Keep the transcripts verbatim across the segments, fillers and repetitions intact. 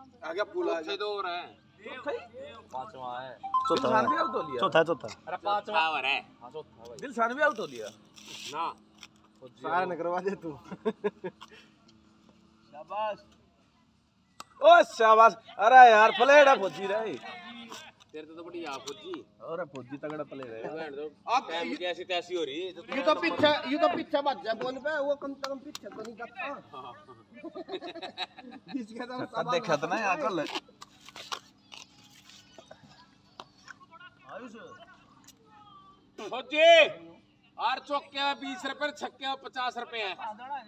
आगे पुल आ दो और है पांचवा है चौथा दिलशान भी आउट हो लिया चौथा चौथा अरे पांचवा और है हां चौथा भाई दिलशान भी आउट हो लिया ना सारा न करवा दे तू शाबाश ओ शाबाश अरे यार प्लेयर है फौजी रहे तेरे तो बढ़िया फौजी और फौजी तगड़ा प्लेयर है बहन दो टाइम कैसी तैसी हो रही है ये तो पीछे ये तो पीछे बच जा बोल पे वो कम से कम पीछे तो नहीं जाता इसके तो सब देखा था ना यार कल फौजी आर चौके बीस रुपए छक्के पचास रुपए है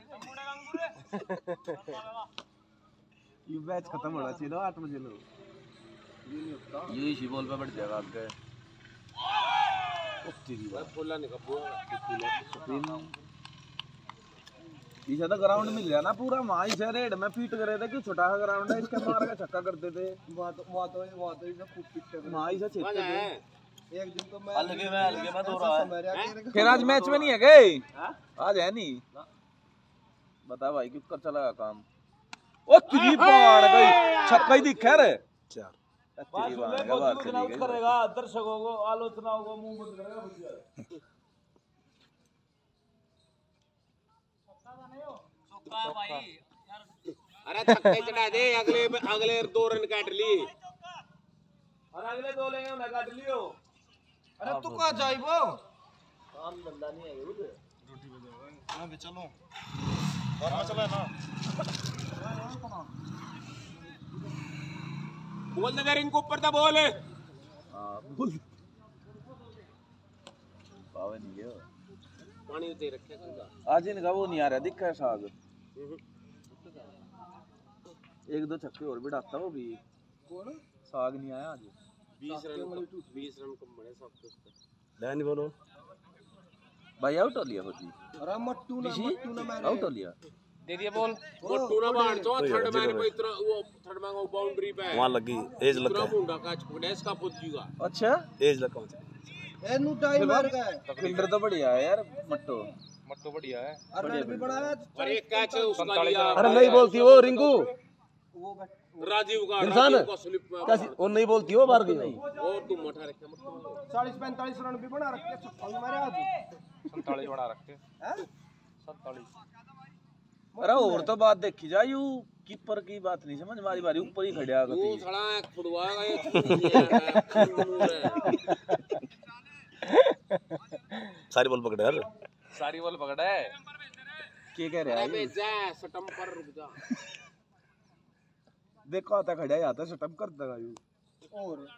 ये मैच खत्म होना चाहिए ना आठ बजे लो ये इसी बॉल पे बैठ जाएगा आगे फुला निकल पीछे तो ग्राउंड मिल गया ना पूरा वहाँ से रेड में पीट करे थे कि छोटा सा ग्राउंड है इसके मार के छक्का करते थे वहां तो वहां तो वहां तो इसे खूब पीटते थे वहाँ से छेड़ते थे एक दिन तो मैं अलगे में अलगे में दो रहा है फिर आज मैच में नहीं है गए आज है नहीं बता भाई क्यों कर चला काम ओ तेरी बाण गई छक्का ही दिखा रे चार तेरी बाण का बाहर चली गई करेगा दर्शकों को आलोचनाओं को मुंह बंद करेगा अरे छक्के चढ़ा दे अगले अगले दो रन काट ली और अगले दो लेंगे उन्हें काट लियो अरे तू कहां जाइबो काम धंधा नहीं है उधर रोटी बजाओ हां बे चलो और मसला है ना बोल दे इनको ऊपर था बोल हां बोल पावे नहीं गया पानी उते रखे करूंगा आज इनका वो नहीं आ रहा दिखा है साग एक दो छक्के और भी डालता वो भी कौन साग नहीं आया आज बीस रन बीस रन कम बड़े सब कुछ नहीं बोलो भाई आउट हो लिया होती अरे मट्टू ना मट्टू ना मारे आउट हो लिया दे दिया बॉल मट्टू ना बाहर तो थर्ड मैन पे इतना वो थर्ड मैन को बाउंड्री पे वहां लगी एज लगा इतना मुंडा का छुड़ेस का फौजी का अच्छा एज लगा ए नु टाइम मार गए फील्डर तो बढ़िया है यार मट्टो मट्टू बढ़िया है अरे भी बड़ा है और एक कैच उसका लिया अरे नहीं बोलती वो रिंकू वो राजीव का इंसान राजीव का स्लिप कैसी वो नहीं बोलती वो बाहर गई और तुम मठा रखे मट्टू चालीस पैंतालीस रन भी बना रखे छक्का भी मारे आज सैंतालीस बना रखे हैं सैंतालीस अरे और तो बात देखी जा यू कीपर की बात नहीं समझ मारी मारी ऊपर ही खड़े आ वो गई थोड़ा फुटवाएगा ये सारी बॉल पकड़े यार सारी बॉल पकड़ा है के कह रहा अबे है जा सटम पर रुक जा देखो आता खड़ा है आता स्टंप कर देगा यू और